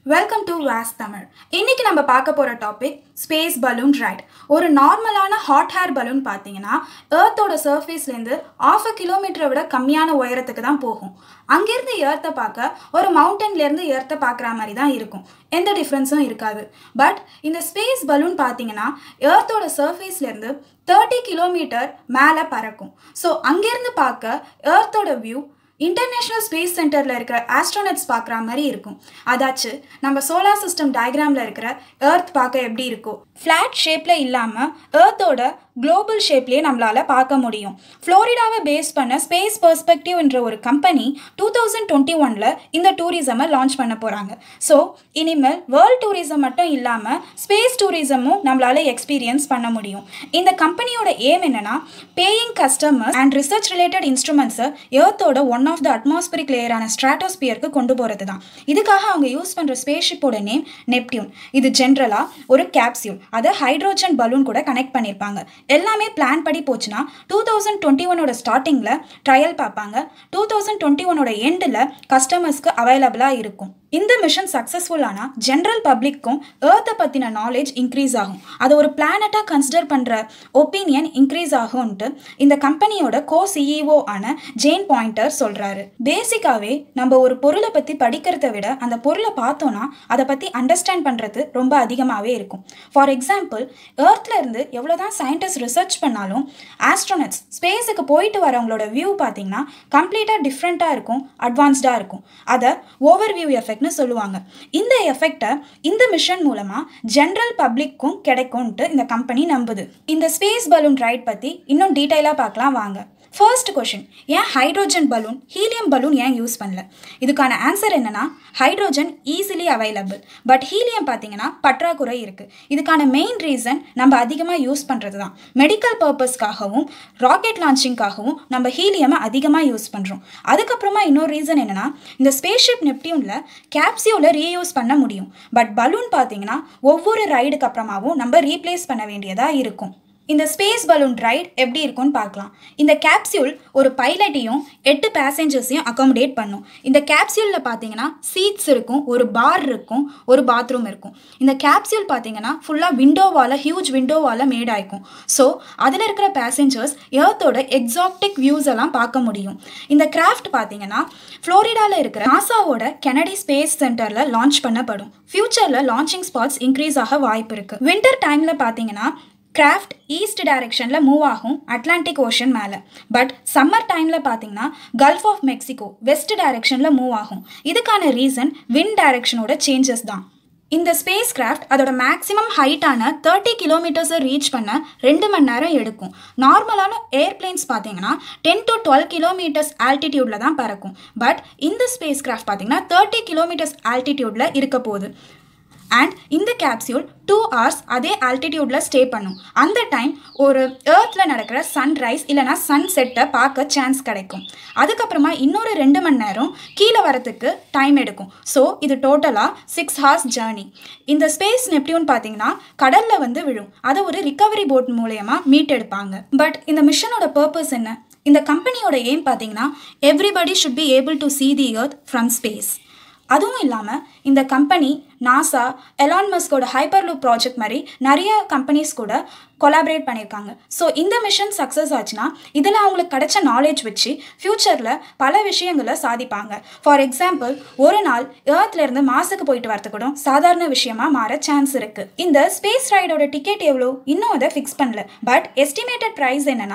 Welcome to was Tamil. இன்னைக்கு நம்ம பார்க்க போகிற டாபிக் ஸ்பேஸ் பலூன் ரைட். ஒரு நார்மலான ஹாட் ஏர் பலூன் பார்த்தீங்கன்னா ஏர்த்தோட சர்ஃபேஸ்லேருந்து 1/2 கிலோமீட்டரை விட கம்மியான உயரத்துக்கு தான் போகும். அங்கேருந்து ஏர்த்தை பார்க்க ஒரு மவுண்டன்லேருந்து ஏர்த்தை பார்க்குற மாதிரி தான் இருக்கும். எந்த டிஃப்ரென்ஸும் இருக்காது. பட் இந்த ஸ்பேஸ் பலூன் பார்த்தீங்கன்னா ஏர்த்தோட சர்ஃபேஸ்லேருந்து 30 கிலோமீட்டர் மேலே பறக்கும். ஸோ அங்கேருந்து பார்க்க ஏர்த்தோட வியூ இன்டர்நேஷ்னல் ஸ்பேஸ் சென்டரில் இருக்கிற ஆஸ்ட்ரோனட்ஸ் பார்க்குற மாதிரி இருக்கும். அதாச்சு நம்ம சோலார் சிஸ்டம் டயக்ராமில் இருக்கிற ஏர்த் பார்க்க எப்படி இருக்கும், ஃப்ளாட் ஷேப்பில் இல்லாமல் ஏர்த்தோட குளோபல் ஷேப்லேயே நம்மளால் பார்க்க முடியும். ஃப்ளோரிடாவை பேஸ் பண்ண ஸ்பேஸ் பெர்ஸ்பெக்டிவ் என்ற ஒரு கம்பெனி 2021 இந்த டூரிசமை லான்ச் பண்ண போகிறாங்க. ஸோ இனிமேல் வேர்ல்ட் டூரிசம் மட்டும் இல்லாமல் ஸ்பேஸ் டூரிசமும் நம்மளால் எக்ஸ்பீரியன்ஸ் பண்ண முடியும். இந்த கம்பெனியோட எய்ம் என்னென்னா paying customers and research related இன்ஸ்ட்ருமெண்ட்ஸை ஏர்த்தோட ஒன் ஆஃப் த அட்மாஸ்பியரிக் லேயரான ஸ்ட்ராட்டோஸ்பியருக்கு கொண்டு போகிறது தான். இதுக்காக அவங்க யூஸ் பண்ணுற ஸ்பேஸ்ஷிப்போட நேம் நெப்டியூன். இது ஜென்ரலாக ஒரு கேப்சியூல், அதை ஹைட்ரோஜன் பலூன் கூட கனெக்ட் பண்ணியிருப்பாங்க. எல்லாமே பிளான் படி போச்சுன்னா 2021 ஸ்டார்டிங்கில் ட்ரையல் பார்ப்பாங்க. 2021 எண்டில் கஸ்டமர்ஸ்க்கு அவைலபிளாக இருக்கும். இந்த மிஷன் சக்ஸஸ்ஃபுல்லானா ஜென்ரல் பப்ளிக்கும் ஏர்த்தை பற்றின நாலேஜ் இன்க்ரீஸ் ஆகும். அதை ஒரு பிளானட்டாக கன்சிடர் பண்ணுற ஒப்பீனியன் இன்க்ரீஸ் ஆகும்ன்ட்டு இந்த கம்பெனியோட சிஇஓ ஆன ஜேன் பாயிண்டர் சொல்கிறாரு. பேசிக்காகவே நம்ம ஒரு பொருளை பற்றி படிக்கிறத விட அந்த பொருளை பார்த்தோன்னா அதை பற்றி அண்டர்ஸ்டாண்ட் பண்ணுறது ரொம்ப அதிகமாகவே இருக்கும். ஃபார் எக்ஸாம்பிள், ஏர்த்தில் இருந்து எவ்வளோதான் சயின்டிஸ்ட் ரிசர்ச் பண்ணாலும் ஆஸ்ட்ரோனட்ஸ் ஸ்பேஸுக்கு போயிட்டு வரவங்களோட வியூ பார்த்தீங்கன்னா கம்ப்ளீட்டாக டிஃப்ரெண்ட்டாக இருக்கும், அட்வான்ஸ்டாக இருக்கும். அதை ஓவர் வியூ எஃபெக்ட் சொல்லுவாங்க. இந்த எஃபெக்டை இந்த மிஷன் மூலமா ஜெனரல் பப்ளிக்கும் கிடைக்கும்ட்டு இந்த கம்பெனி நம்புது. இந்த ஸ்பேஸ் பலூன் ரைட் பத்தி இன்னும் டீடைலா பார்க்கலாம் வாங்க. ஃபர்ஸ்ட் கொஷின், ஏன் ஹைட்ரோஜன் பலூன் ஹீலியம் பலூன் ஏன் யூஸ் பண்ணல? இதுக்கான ஆன்சர் என்னன்னா hydrogen easily available, but helium பார்த்தீங்கன்னா பற்றாக்குறை இருக்கு. இதுக்கான மெயின் ரீசன் நம்ம அதிகமாக யூஸ் பண்ணுறது தான். மெடிக்கல் பர்பஸ்க்காகவும் ராக்கெட் லான்ச்சிங்காகவும் நம்ம ஹீலியமை அதிகமாக யூஸ் பண்ணுறோம். அதுக்கப்புறமா இன்னொரு ரீசன் என்னன்னா இந்த ஸ்பேஸ்ஷிப் நெப்டியூனில் கேப்சியூலை ரீயூஸ் பண்ண முடியும். பட் பலூன் பார்த்தீங்கன்னா ஒவ்வொரு ரைடுக்கு அப்புறமாவும் நம்ம ரீப்ளேஸ் பண்ண வேண்டியதாக இருக்கும். இந்த ஸ்பேஸ் பலூன் ரைட் எப்படி இருக்கும்னு பார்க்கலாம். இந்த கேப்சியூல் ஒரு பைலட்டையும் 8 பேசஞ்சர்ஸையும் அகாமடேட் பண்ணும். இந்த கேப்சியூலில் பார்த்தீங்கன்னா சீட்ஸ் இருக்கும், ஒரு பார் இருக்கும், ஒரு பாத்ரூம் இருக்கும். இந்த கேப்சியூல் பார்த்தீங்கன்னா ஃபுல்லாக விண்டோவால் ஹியூஜ் விண்டோவால் மேட் ஆகிக்கும். ஸோ அதில் இருக்கிற பேசஞ்சர்ஸ் ஏர்த்தோட எக்ஸாக்டிக் வியூஸ் எல்லாம் பார்க்க முடியும். இந்த கிராஃப்ட் பார்த்தீங்கன்னா ஃப்ளோரிடாவில் இருக்கிற நாசாவோட கெனடி ஸ்பேஸ் சென்டரில் லான்ச் பண்ணப்படும். ஃபியூச்சரில் லான்ச்சிங் ஸ்பாட்ஸ் இன்க்ரீஸ் ஆக வாய்ப்பு இருக்குது. வின்டர் டைமில் பார்த்தீங்கன்னா கிராஃப்ட் ஈஸ்ட் டைரக்ஷனில் மூவ் ஆகும் அட்லாண்டிக் ஓஷன் மேலே. பட் சம்மர் டைமில் பார்த்தீங்கன்னா கல்ஃப் ஆஃப் மெக்சிகோ வெஸ்ட் டைரக்ஷனில் மூவ் ஆகும். இதுக்கான ரீசன் விண்ட் டைரக்ஷனோட சேஞ்சஸ் தான். இந்த ஸ்பேஸ் கிராஃப்ட் அதோட மேக்ஸிமம் ஹைட்டான 30 கிலோமீட்டர்ஸை ரீச் பண்ண 2 மணி நேரம் எடுக்கும். நார்மலான ஏர்பிளைன்ஸ் பார்த்தீங்கன்னா 10 to 12 கிலோமீட்டர்ஸ் ஆல்டிடியூடில் தான் பறக்கும். பட் இந்த ஸ்பேஸ் கிராஃப்ட் பார்த்தீங்கன்னா 30 கிலோமீட்டர்ஸ் ஆல்டிடியூடில் இருக்க போகுது. அண்ட் இந்த கேப்சியூல் 2 hours அதே ஆல்டிடியூடில் ஸ்டே பண்ணும். அந்த டைம் ஒரு ஏர்த்தில் நடக்கிற சன்ரைஸ் இல்லைனா சன் செட்டை பார்க்க சான்ஸ் கிடைக்கும். அதுக்கப்புறமா இன்னொரு 2 மணி நேரம் கீழே வரத்துக்கு டைம் எடுக்கும். ஸோ இது டோட்டலாக 6 hours ஜேர்னி. இந்த ஸ்பேஸ் நெப்டியூன் பார்த்தீங்கன்னா கடலில் வந்து விழும். அதை ஒரு ரிகவரி போட் மூலயமா மீட் எடுப்பாங்க. பட் இந்த மிஷனோட பர்பஸ் என்ன? இந்த கம்பெனியோட எய்ம் பார்த்தீங்கன்னா everybody should be able to see the earth from space. அதுவும் இல்லாமல் இந்த கம்பெனி நாசா, எலான் மஸ்கோட ஹைப்பர்லூப் ப்ராஜெக்ட் மாதிரி நிறைய கம்பெனிஸ் கூட கொலாபரேட் பண்ணியிருக்காங்க. ஸோ இந்த மிஷன் சக்ஸஸ் ஆச்சுன்னா இதில் அவங்களுக்கு கிடைச்ச நாலேஜ் வச்சு ஃப்யூச்சரில் பல விஷயங்களை சாதிப்பாங்க. ஃபார் எக்ஸாம்பிள், ஒரு நாள் ஏர்த்லேருந்து மாசுக்கு போயிட்டு வரது கூட சாதாரண விஷயமா மாற சான்ஸ் இருக்குது. இந்த ஸ்பேஸ் ரைடோட டிக்கெட் எவ்வளோ இன்னும் அதை ஃபிக்ஸ் பண்ணல. பட் எஸ்டிமேட்டட் ப்ரைஸ் என்னன்னா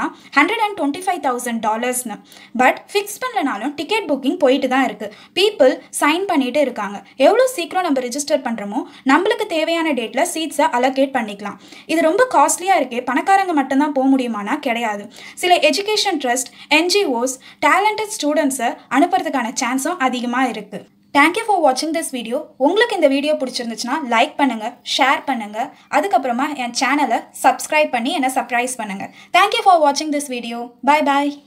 $125,000. பட் ஃபிக்ஸ் பண்ணலனாலும் டிக்கெட் புக்கிங் போயிட்டு தான் இருக்குது. பீப்புள் சைன் பண்ணிட்டு இருக்காங்க. எவ்வளோ சீக்கிரம் நம்ம ரிஜிஸ்டர் பண்ணுறோமோ நம்மளுக்கு தேவையான டேட்டில் சீட்ஸை அலோகேட் பண்ணிக்கலாம். இது ரொம்ப காஸ்ட்லியாக இருக்கே, பணக்காரங்க மட்டும்தான் போக முடியுமானா கிடையாது. சில எஜுகேஷன் ட்ரஸ்ட், NGOs டேலண்டட் ஸ்டூடெண்ட்ஸை அனுப்புறதுக்கான சான்ஸும் அதிகமாக இருக்குது. தேங்க்யூ ஃபார் வாட்சிங் திஸ் வீடியோ. உங்களுக்கு இந்த வீடியோ பிடிச்சிருந்துச்சுன்னா லைக் பண்ணுங்கள், ஷேர் பண்ணுங்கள். அதுக்கப்புறமா என் சேனலை சப்ஸ்கிரைப் பண்ணி என்னை சர்ப்ரைஸ் பண்ணுங்கள். தேங்க்யூ ஃபார் வாட்சிங் திஸ் வீடியோ. Bye bye.